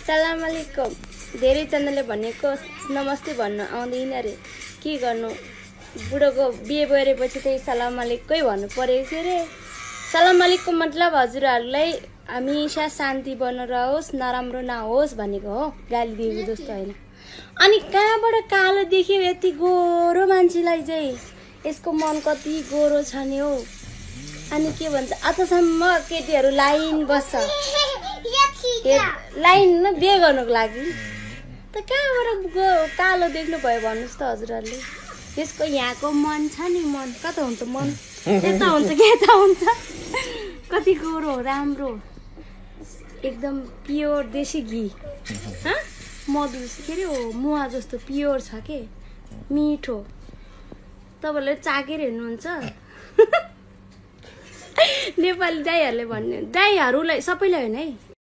सलाम अलैकुम। धेरैजनाले भनेको नमस्ते भन्नु आउँदैन रे, के गर्नु? बुढोको बिहे गरेपछि त्यही सलाम अलैकुमै भन्नु परेको थियो रे। सलाम अलैकुम मतलब हजुरहरूलाई हमेशा शान्ति बनोस्, नराम्रो नहोस् भनेको हो, गाली दिएको जस्तो होइन। अनि कहाँबाट कालो देख्यो यति गोरो मान्छेलाई चाहिँ? यसको मन कति गोरो छ नि हौ। अनि के भन्छ, अतसम्म केटीहरू लाइन बस्छ लाइन बिहे गर्नुको लागि। त कहाँबाट कालो देख्नु भयो भन्नुहोस् त हजुरहरूले? यसको यहाँको मन छ नि, मन कता हुन्छ? मन यता हुन्छ कि यता हुन्छ? कति गोरो राम्रो, एकदम प्योर देशी घी, मधु के अरे हो, मुवा जस्तो प्योर छ के, मिठो। तपाईँहरूले चाकेर हेर्नुहुन्छ? नेपाली दाइहरूले भन्ने, दाइहरूलाई सबैलाई होइन है,